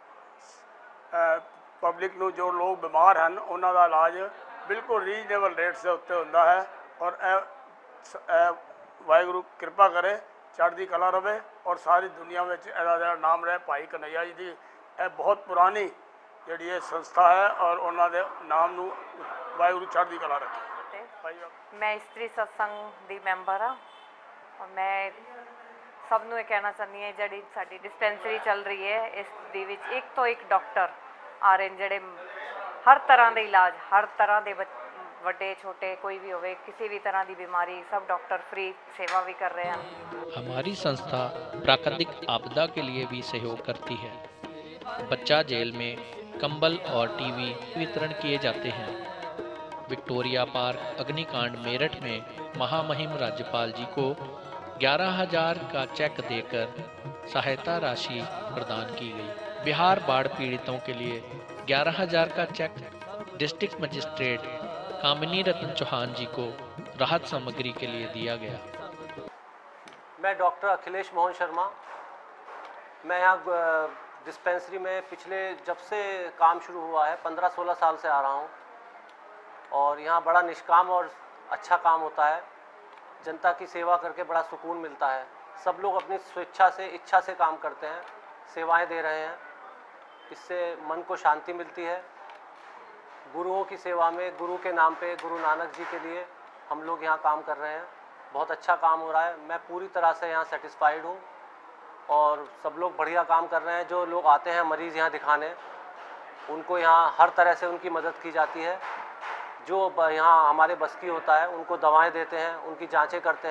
पब्लिक नू जो लोग बीमार हैं उन्हों का इलाज बिल्कुल रीजनेबल रेट से उत्ते होंदा है। और वाहिगुरू कृपा करे चढ़ती कला रहे और सारी दुनिया में इसका नाम रहे। भाई कन्हैया जी की यह बहुत पुरानी जी संस्था है और उन्होंने नाम नू वाहिगुरू चढ़ती कला रखे। मैं इस्त्री सत्संग दी मैंबर हाँ और मैं सबनों ये कहना चाहती हाँ जी साड़ी डिस्पेंसरी चल रही है, इस दी विच एक तो एक डॉक्टर ਆ ਰਹੇ ਨੇ ਜਿਹੜੇ ਹਰ ਤਰ੍ਹਾਂ ਦੇ ਇਲਾਜ, हर तरह ਦੇ ਵੱਡੇ ਛੋਟੇ ਕੋਈ भी ਹੋਵੇ, किसी भी तरह की बीमारी, सब डॉक्टर फ्री सेवा भी कर रहे हैं। हमारी संस्था प्राकृतिक आपदा के लिए भी सहयोग करती है। बच्चा जेल में कंबल और टीवी वितरण किए जाते हैं। विक्टोरिया पार्क अग्निकांड मेरठ में महामहिम राज्यपाल जी को 11,000 का चेक देकर सहायता राशि प्रदान की गई। बिहार बाढ़ पीड़ितों के लिए 11,000 का cheque district magistrate Kamini Ratna Chauhan ji को राहत सामग्री के लिए दिया गया। मैं डॉक्टर अखिलेश मोहन शर्मा, मैं यहाँ डिस्पेंसरी में पिछले जब से काम शुरू हुआ है 15-16 साल से आ रहा हूँ और यहाँ बड़ा निष्काम और अच्छा काम होता है। जनता की सेवा करके बड़ा सुकून मिलता है। सब लोग अपनी स्वेच्छा से, इच्छा से काम करते हैं, सेवाएं दे रहे हैं, इससे मन को शांति मिलती है। गुरुओं की सेवा में, गुरु के नाम पे, गुरु नानक जी के लिए हम लोग यहाँ काम कर रहे हैं। बहुत अच्छा काम हो रहा है। मैं पूरी तरह से यहाँ सेटिस्फाइड हूँ और सब लोग बढ़िया काम कर रहे हैं। जो लोग आते हैं मरीज़ यहाँ दिखाने, उनको यहाँ हर तरह से उनकी मदद की जाती है। जो यहाँ हमारे बस की होता है उनको दवाएं देते हैं, उनकी जांचें करते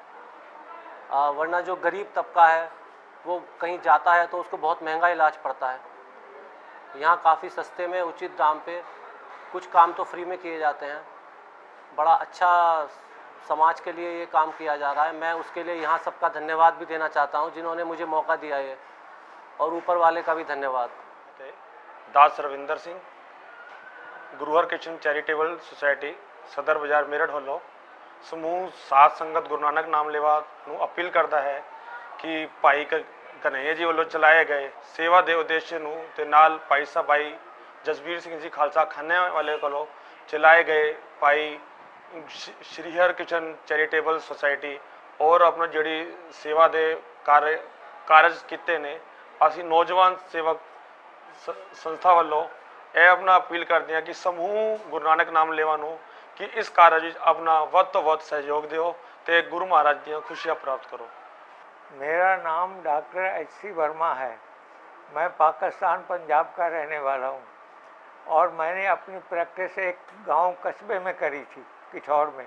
हैं। वरना जो गरीब तबका है वो कहीं जाता है तो उसको बहुत महंगा इलाज पड़ता है। यहाँ काफ़ी सस्ते में, उचित दाम पे कुछ काम तो फ्री में किए जाते हैं। बड़ा अच्छा समाज के लिए ये काम किया जा रहा है। मैं उसके लिए यहाँ सबका धन्यवाद भी देना चाहता हूँ जिन्होंने मुझे मौका दिया है, और ऊपर वाले का भी धन्यवाद। दास रविंदर सिंह, गुरु हरकिशन चैरिटेबल सोसाइटी सदर बाजार मेरठ वालों समूह साध संगत गुरु नानक नाम लेवा ਨੂੰ अपील करता है कि भाई कन्हैया जी वालों चलाए गए सेवा ਦੇ ਉਦੇਸ਼ ਨੂੰ ਤੇ ਨਾਲ ਭਾਈ ਸਾਹਿਬ ਭਾਈ जसबीर सिंह जी खालसा खाने वाले को चलाए गए भाई श्री हरकिशन चैरिटेबल सोसाइटी और अपना जड़ी सेवा दे कारज किते ने असी नौजवान सेवक संस्था वालों यह अपना अपील करते हैं कि समूह गुरु नानक नाम लेवा कि इस कारज अपना वध तो वध सहयोग दो तो गुरु महाराज दी खुशियां प्राप्त करो। मेरा नाम डॉक्टर H.C. वर्मा है। मैं पाकिस्तान पंजाब का रहने वाला हूँ और मैंने अपनी प्रैक्टिस एक गांव कस्बे में करी थी, किठौर में।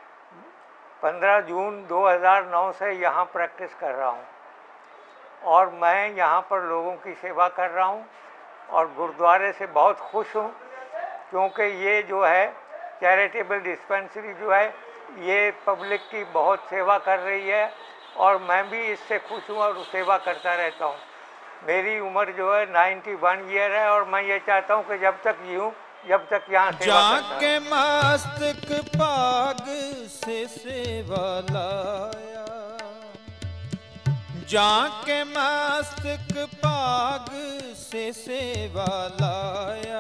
15 जून 2009 से यहाँ प्रैक्टिस कर रहा हूँ और मैं यहाँ पर लोगों की सेवा कर रहा हूँ और गुरुद्वारे से बहुत खुश हूँ, क्योंकि ये जो है चैरिटेबल डिस्पेंसरी जो है ये पब्लिक की बहुत सेवा कर रही है और मैं भी इससे खुश हूँ और सेवा करता रहता हूँ। मेरी उम्र जो है 91 ईयर है और मैं ये चाहता हूँ कि जब तक जीऊँ जब तक यहाँ सेवा जाके मस्तक पाग से सेवा लाया, जाके मस्तक पाग से सेवा लाया,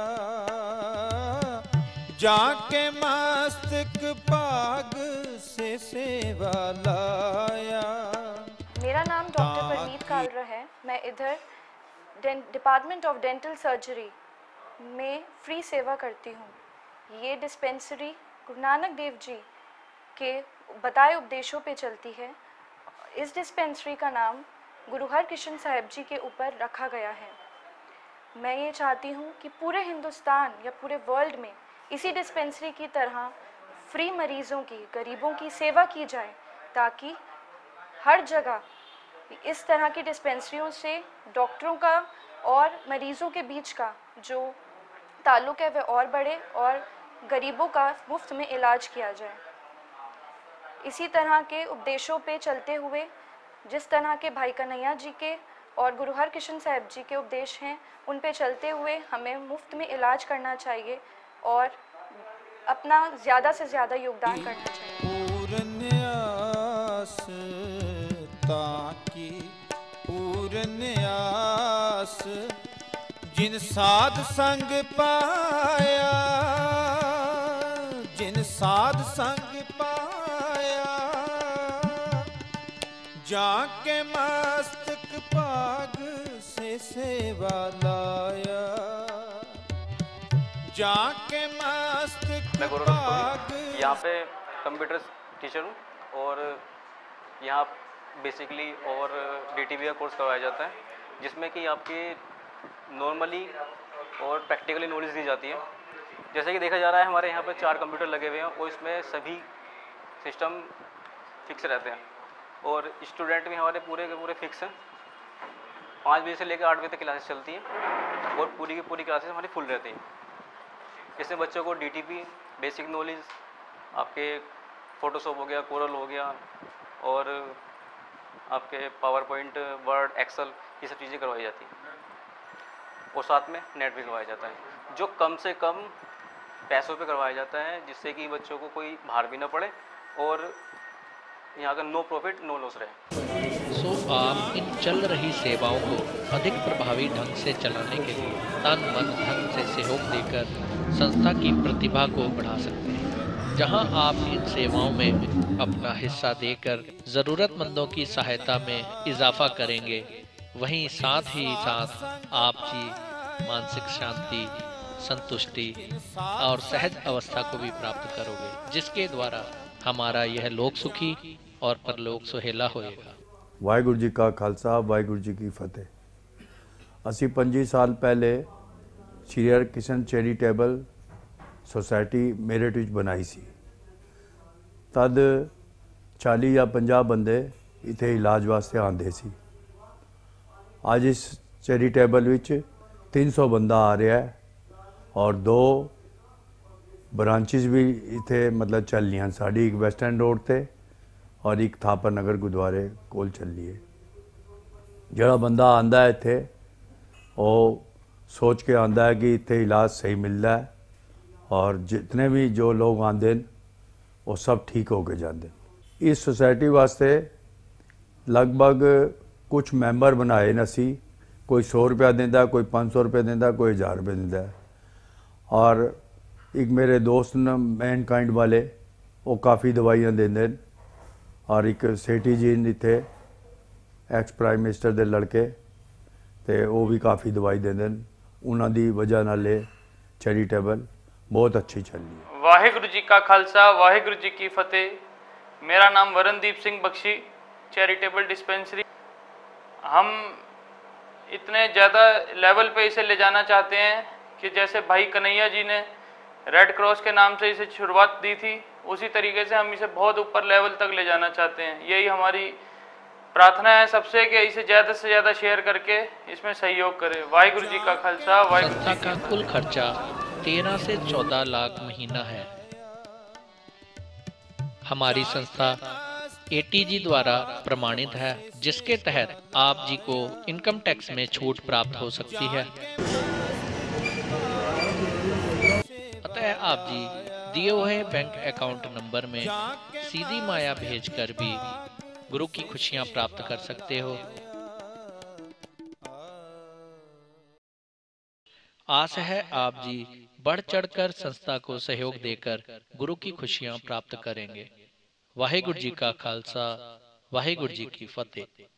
जाके मस्तक पाग से सेवा लाया। मेरा नाम डॉक्टर परमीत कालरा है। मैं इधर डिपार्टमेंट ऑफ डेंटल सर्जरी में फ्री सेवा करती हूँ। ये डिस्पेंसरी गुरु नानक देव जी के बताए उपदेशों पे चलती है। इस डिस्पेंसरी का नाम गुरु हरकिशन साहिब जी के ऊपर रखा गया है। मैं ये चाहती हूँ कि पूरे हिंदुस्तान या पूरे वर्ल्ड में इसी डिस्पेंसरी की तरह फ्री मरीज़ों की, गरीबों की सेवा की जाए, ताकि हर जगह इस तरह की डिस्पेंसरियों से डॉक्टरों का और मरीज़ों के बीच का जो ताल्लुक़ है वह और बढ़े और गरीबों का मुफ्त में इलाज किया जाए। इसी तरह के उपदेशों पे चलते हुए, जिस तरह के भाई कन्हैया जी के और गुरु हरकिशन साहिब जी के उपदेश हैं, उन पे चलते हुए हमें मुफ्त में इलाज करना चाहिए और अपना ज़्यादा से ज़्यादा योगदान करना चाहिए। पूर्ण आस ताकि पूर्ण आस जिन साध संग पाया, जिन साध संग पाया, जाके मस्तक पाग से सेवा लाया, जाके मस्तक मैं पाग। यहाँ पे कंप्यूटर टीचर हूँ और यहाँ बेसिकली और DTV का कोर्स करवाया जाता है, जिसमें कि आपके नॉर्मली और प्रैक्टिकली नॉलेज दी जाती है। जैसे कि देखा जा रहा है हमारे यहाँ पर 4 कंप्यूटर लगे हुए हैं और इसमें सभी सिस्टम फिक्स रहते हैं और स्टूडेंट भी हमारे पूरे के पूरे फिक्स हैं। 5 बजे से लेकर 8 बजे तक क्लासेस चलती हैं और पूरी की पूरी क्लासेस हमारी फुल रहती हैं। इसमें बच्चों को DTP बेसिक नॉलेज, आपके फ़ोटोशॉप हो गया, कोरल हो गया और आपके पावर पॉइंट, वर्ड, एक्सेल, ये सब चीज़ें करवाई जाती हैं और साथ में नेट भी करवाया जाता है जो कम से कम पैसों पे करवाया जाता है, जिससे कि बच्चों को कोई भार भी ना पड़े और यहाँ का नो प्रॉफिट नो लॉस रहे। सो आप इन चल रही सेवाओं को अधिक प्रभावी ढंग से चलाने के लिए तन मन धन से सहयोग देकर संस्था की प्रतिभा को बढ़ा सकते हैं। जहां आप इन सेवाओं में अपना हिस्सा देकर ज़रूरतमंदों की सहायता में इजाफा करेंगे, वहीं साथ ही साथ आपकी मानसिक शांति, संतुष्टि और सहज अवस्था को भी प्राप्त करोगे, जिसके द्वारा हमारा यह लोक सुखी और परलोक सुहेला होएगा। वाहिगुरू जी का खालसा, वाहिगुरू जी की फतेह। असी 25 साल पहले श्री हरकिशन चैरिटेबल सोसाइटी मेरठ विच बनाई सी। तद 40 या 50 बंदे इत्थे इलाज वास्ते आंदे सी। अज इस चैरिटेबल विच 300 बंदा आ रहा है और 2 ब्रांचिस भी इत्थे मतलब चल रही हैं। साड़ी एक वेस्ट एंड रोड ते और एक थापर नगर गुरुद्वारे कोल चल रही है। जिहड़ा बंदा आंदा है इत्थे वो सोच के आंदा है कि इत्थे इलाज सही मिलता है और जितने भी जो लोग आंदे वो सब ठीक हो के जाते। इस सोसाइटी वास्ते लगभग कुछ मैंबर बनाए न सी। कोई 100 रुपया देंदा, कोई 500 रुपये देंदा, कोई 1000 रुपये देंदा। और एक मेरे दोस्त न मैन काइंड वाले वो काफ़ी दवाइयाँ देंदे और एक सेठी जी इत्थे एक्स प्राइम मिनिस्टर दे लड़के ते वो भी काफ़ी दवाई देंदे। उन्हां दी वजह नाल चैरिटेबल बहुत अच्छी चल रही है। वाहिगुरू जी का खालसा, वाहिगुरू जी की फतेह। मेरा नाम वरणदीप सिंह बख्शी, चैरिटेबल डिस्पेंसरी। हम इतने ज़्यादा लेवल पे इसे ले जाना चाहते हैं कि जैसे भाई कन्हैया जी ने रेड क्रॉस के नाम से इसे शुरुआत दी थी, उसी तरीके से हम इसे बहुत ऊपर लेवल तक ले जाना चाहते हैं। यही हमारी प्रार्थना है सबसे कि इसे ज़्यादा से ज़्यादा शेयर करके इसमें सहयोग करें। वाहिगुरू जी का खालसा, वाहिगुरू जी संस्था का कुल खर्चा 13 से 14 लाख महीना है। हमारी संस्था ATG द्वारा प्रमाणित है, जिसके तहत आप जी को इनकम टैक्स में छूट प्राप्त हो सकती है। अतः आप जी दिए हुए बैंक अकाउंट नंबर में सीधी माया भेजकर भी गुरु की खुशियां प्राप्त कर सकते हो। आस है आप जी बढ़ चढ़कर संस्था को सहयोग देकर गुरु की खुशियां प्राप्त करेंगे। वाहिगुरू जी का खालसा, वाहिगुरू जी की फतेह।